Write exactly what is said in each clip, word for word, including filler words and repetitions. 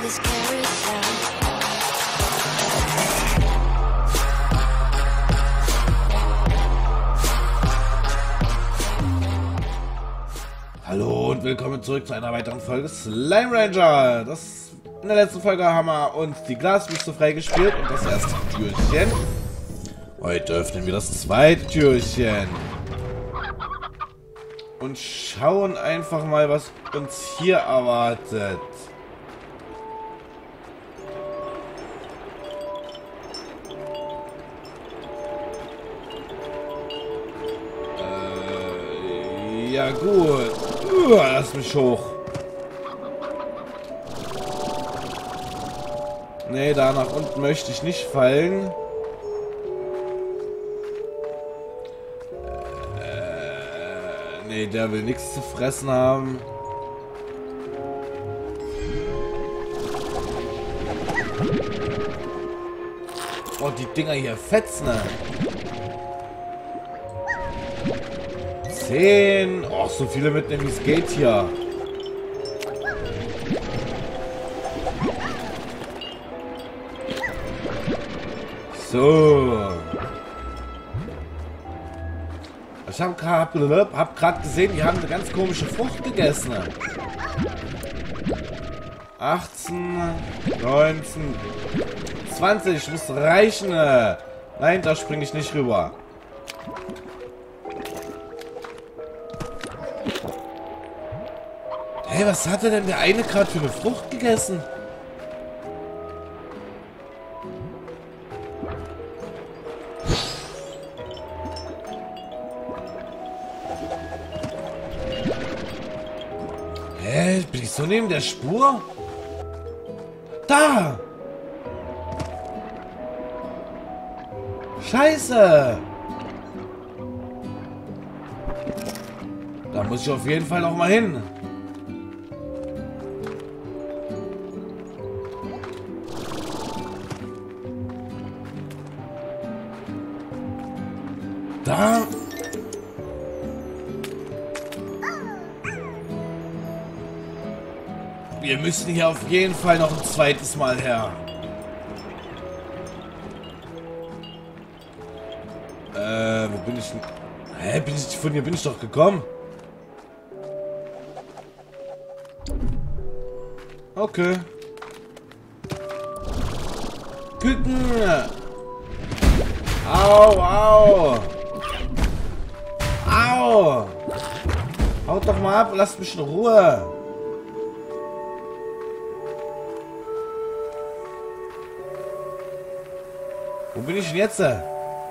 the scary sound. Hallo und willkommen zurück zu einer weiteren Folge Slime Ranger. Das, in der letzten Folge haben wir uns die Glaswüste freigespielt und das erste Türchen. Heute öffnen wir das zweite Türchen. Und schauen einfach mal, was uns hier erwartet. Äh, ja gut. Uah, lass mich hoch. Nee, da nach unten möchte ich nicht fallen. Äh, nee, der will nichts zu fressen haben. Oh, die Dinger hier fetzen. Zehn. Oh, so viele mitnehmen, wie es geht hier. So. Ich habe gerade hab grad gesehen, die haben eine ganz komische Frucht gegessen. achtzehn, neunzehn, zwanzig muss reichen. Nein, da springe ich nicht rüber. Hey, was hatte denn der eine gerade für eine Frucht gegessen? Hä? Bin ich so neben der Spur? Da! Scheiße! Da muss ich auf jeden Fall noch mal hin. Da. Wir müssen hier auf jeden Fall noch ein zweites Mal her. Äh, wo bin ich denn? Hä, bin ich von hier bin ich doch gekommen. Okay. Küken. Au, au. Au! Haut doch mal ab, lasst mich in Ruhe. Wo bin ich denn jetzt? Äh,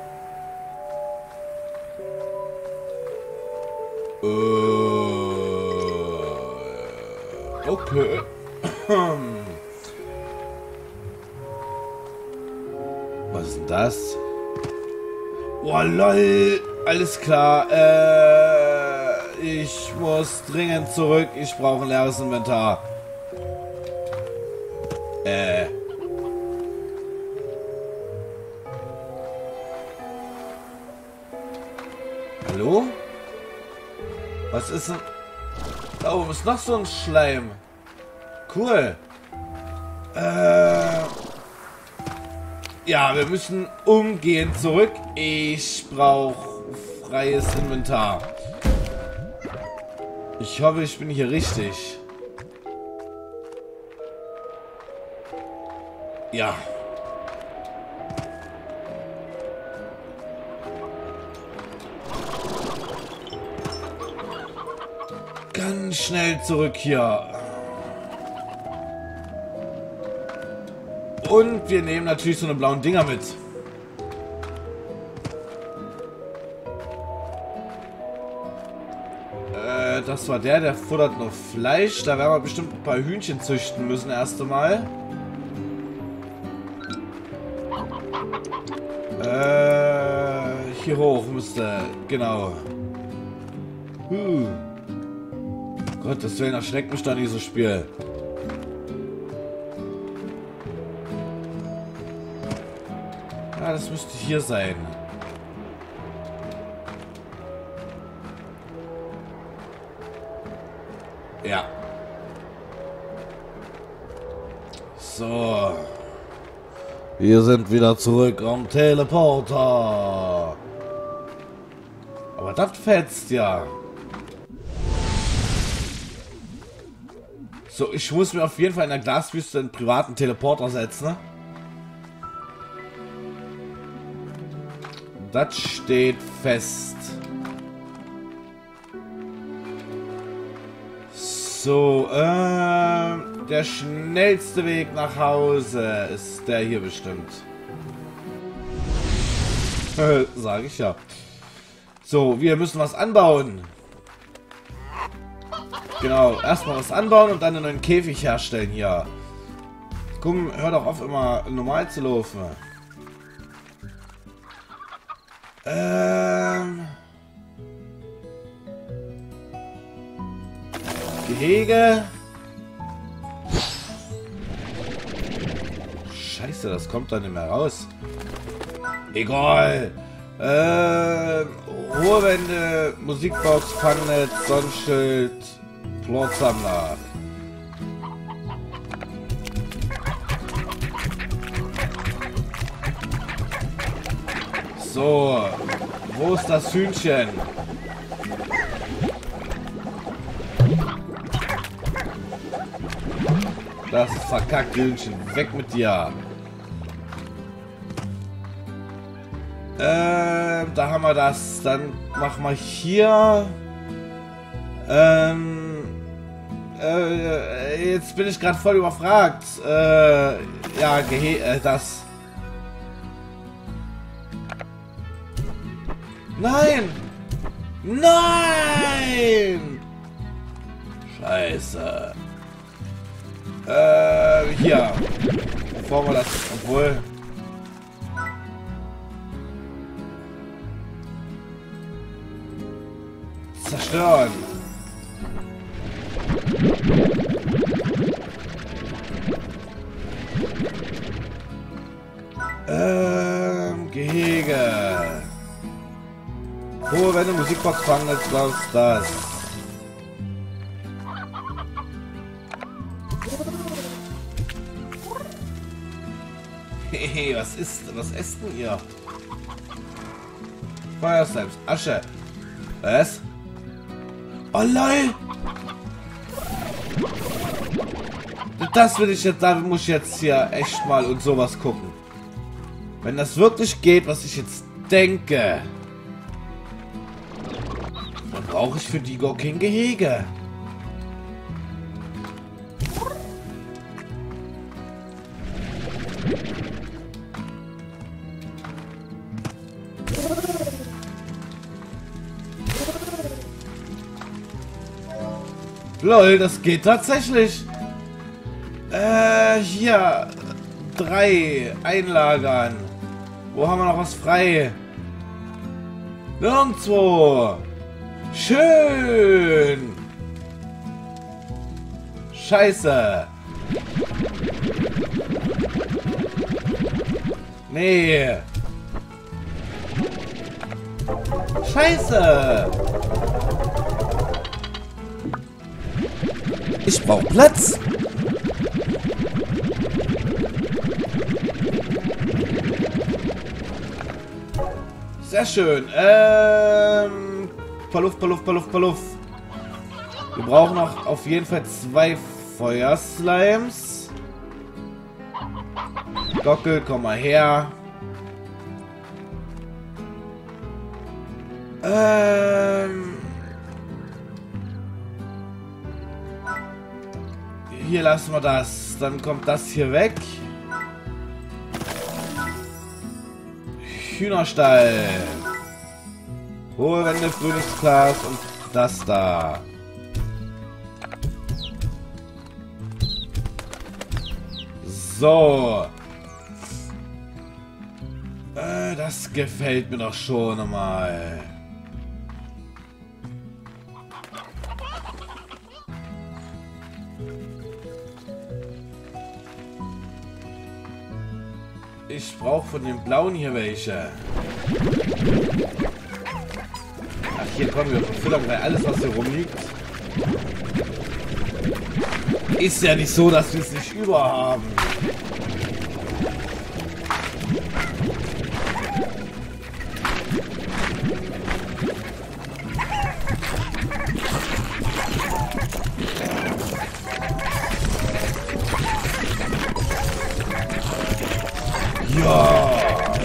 okay. Was ist denn das? Oh, lol. Alles klar. Äh, ich muss dringend zurück. Ich brauche ein leeres Inventar. Äh. Hallo? Was ist denn? Da oben ist noch so ein Schleim. Cool. Äh. Ja, wir müssen umgehend zurück. Ich brauche freies Inventar. Ich hoffe, ich bin hier richtig. Ja. Ganz schnell zurück hier. Und wir nehmen natürlich so eine blauen Dinger mit. Äh, das war der, der futtert noch Fleisch. Da werden wir bestimmt ein paar Hühnchen züchten müssen erst einmal. Äh, hier hoch müsste, genau. Huh. Gott, das Willen erschreckt mich doch nicht, so Spiel. Ja, das müsste hier sein. Ja. So. Wir sind wieder zurück am Teleporter. Aber das fetzt ja. So, ich muss mir auf jeden Fall in der Glaswüste einen privaten Teleporter setzen. Das steht fest. So, äh, der schnellste Weg nach Hause ist der hier bestimmt. Sag ich ja. So, wir müssen was anbauen. Genau, erstmal was anbauen und dann einen neuen Käfig herstellen hier. Komm, hör doch auf, immer normal zu laufen. Ähm... Gehege. Scheiße, das kommt da nicht mehr raus. Egal. Ähm, hohe Wände, Musikbox, Fangnetz, Sonnenschild, Plotsammler. So, wo ist das Hühnchen? Das verkackte Hühnchen, weg mit dir. Ähm, da haben wir das. Dann machen wir hier. Ähm, äh, jetzt bin ich gerade voll überfragt. Äh, ja, Gehe äh, das. Nein! Nein! Scheiße. Äh, hier. Bevor wir das, obwohl... Zerstören. Ähm, Gehege. Hohe Wände, Musikbox fangen, jetzt was das. Hehe, was ist, was esst denn ihr? Feuer selbst, Asche. Was? Oh lol! Das will ich jetzt, da muss ich jetzt hier echt mal und sowas gucken. Wenn das wirklich geht, was ich jetzt denke, dann brauche ich für die Go King Gehege. Lol, das geht tatsächlich. Äh, hier. Drei. Einlagern. Wo haben wir noch was frei? Nirgendwo. Schön. Scheiße. Nee. Scheiße. Ich brauche Platz. Sehr schön. Ähm, Paluff, Paluff, Paluff, Paluff. Wir brauchen noch auf jeden Fall zwei Feuerslimes. Gockel, komm mal her. Ähm... Hier lassen wir das. Dann kommt das hier weg. Hühnerstall. Hohe Wände, Frühlingsglas und das da. So. Äh, das gefällt mir doch schon mal. Ich brauche von den blauen hier welche. Ach, hier kommen wir von Füllung, weil alles, was hier rumliegt. Ist ja nicht so, dass wir es nicht überhaben. Ja.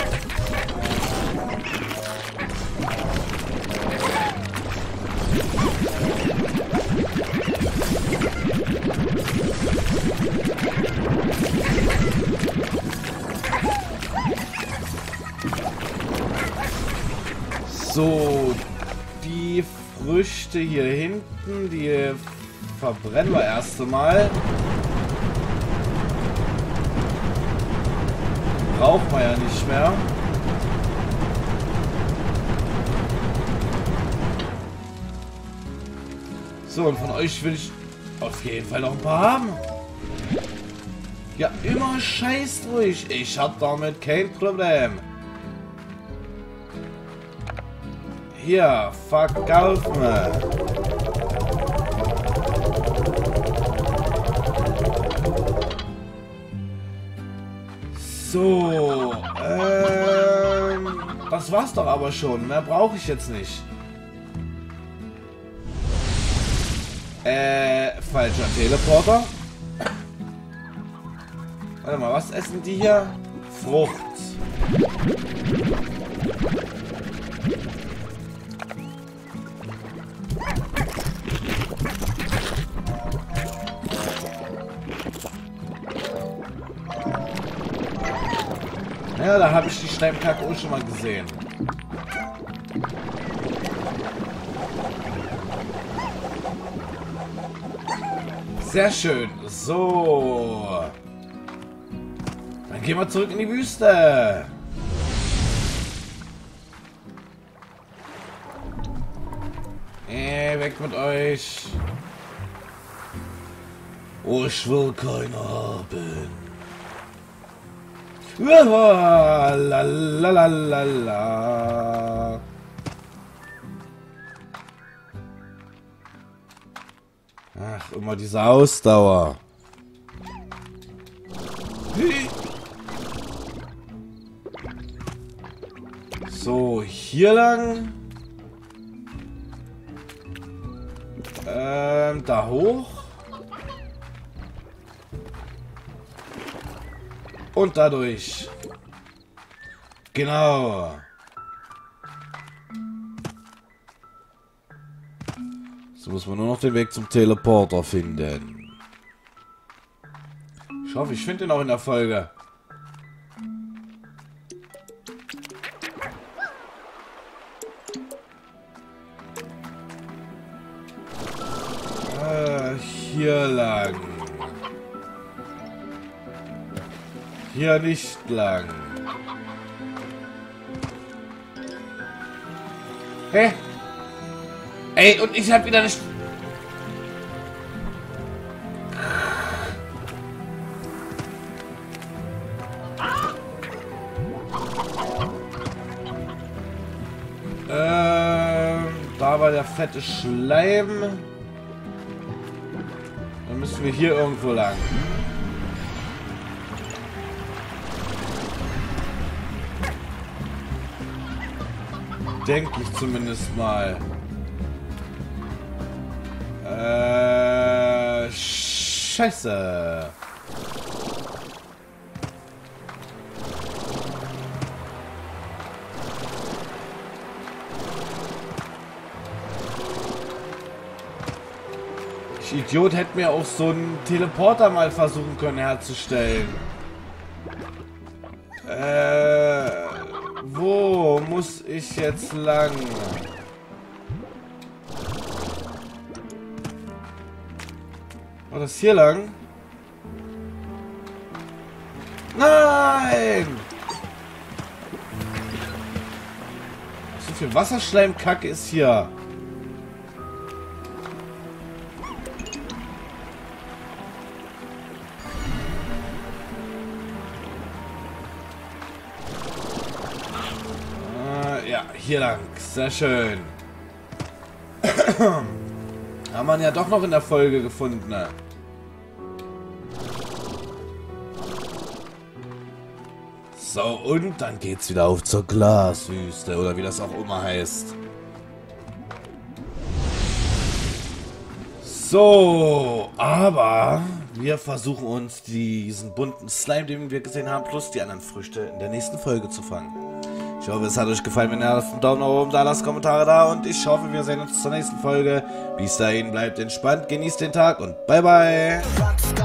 So, die Früchte hier hinten, die verbrennen wir erst einmal. Braucht man ja nicht mehr. So, und von euch will ich auf jeden Fall noch ein paar haben. Ja, immer scheißt ruhig. Ich hab damit kein Problem. Hier, verkauf mir. So, ähm, das war's doch aber schon. Mehr brauche ich jetzt nicht. Äh, falscher Teleporter. Warte mal, was essen die hier? Frucht. Ja, da habe ich die Schleimkacke auch schon mal gesehen. Sehr schön. So. Dann gehen wir zurück in die Wüste. Äh, weg mit euch. Oh, ich will keine haben. La la la la la. Ach, immer diese Ausdauer. So, hier lang. Ähm, da hoch. Und dadurch. Genau. So muss man nur noch den Weg zum Teleporter finden. Ich hoffe, ich finde ihn auch in der Folge. Äh, hier lang. Hier nicht lang. Hä? Ey, und ich hab wieder nicht... Ähm, da war der fette Schleim. Dann müssen wir hier irgendwo lang. Denke ich zumindest mal. Äh, Scheiße. Ich Idiot hätte mir auch so einen Teleporter mal versuchen können herzustellen. Äh, wo muss ich jetzt lang? War das hier lang? Nein! So viel Wasserschleimkacke ist hier. Ja, hier lang. Sehr schön. Haben wir ja doch noch in der Folge gefunden. Ne? So, und dann geht's wieder auf zur Glaswüste, oder wie das auch immer heißt. So, aber wir versuchen uns diesen bunten Slime, den wir gesehen haben, plus die anderen Früchte in der nächsten Folge zu fangen. Ich hoffe, es hat euch gefallen. Wenn ihr lasst einen Daumen nach oben da, lasst Kommentare da und ich hoffe, wir sehen uns zur nächsten Folge. Bis dahin, bleibt entspannt, genießt den Tag und bye bye.